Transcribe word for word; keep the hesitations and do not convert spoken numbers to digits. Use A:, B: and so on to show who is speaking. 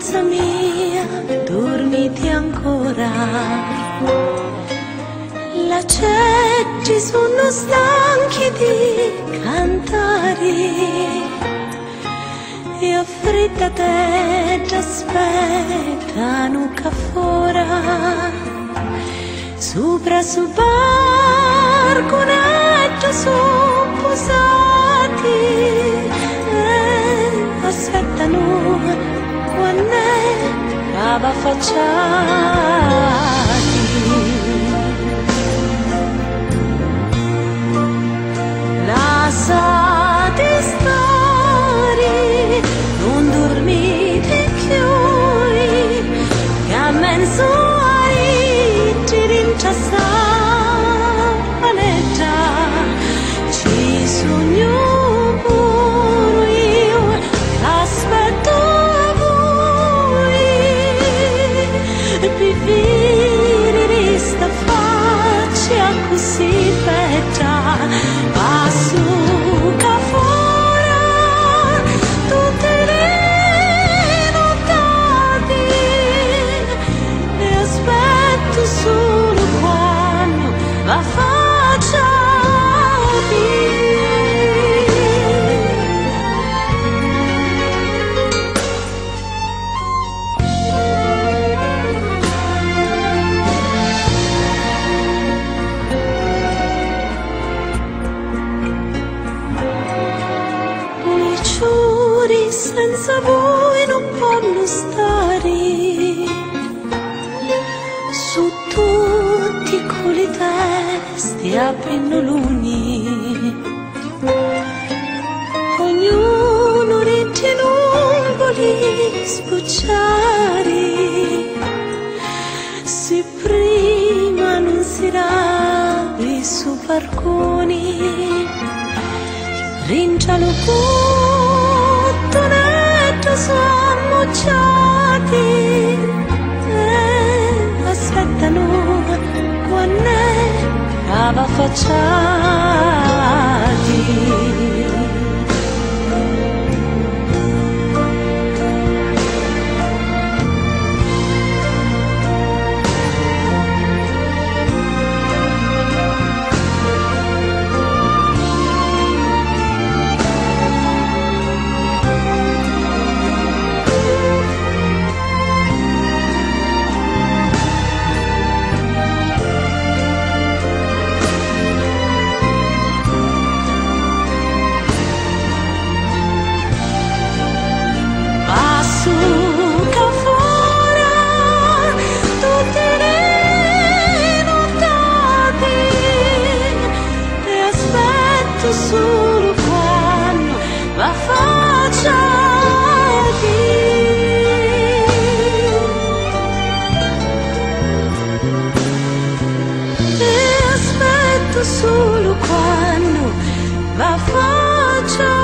A: dolcezza mia, dormiti ancora. La ciechi sono stanchi di cantare e affretta te ti aspettano qua fuori. Sopra sul barconetto sono posati e aspettano quando va affacciati. Lasciate stare, non dormite più, che a mezzo ai tirincia stanetta, ci sogno pure io, aspetto voi, vivere resta faccia così bella. Passo qua fuori tutte le nottate e aspetto solo quando la faccia senza voi non possono stare, su tutti quei testi aprono luni, ognuno ritiene un vuole sbucciare, se prima non si ravi su barconi, rincialo buttonetto sono ammocciati e aspettano quando va affacciati. Solo quando va affacciati e aspetto solo quando va affacciati.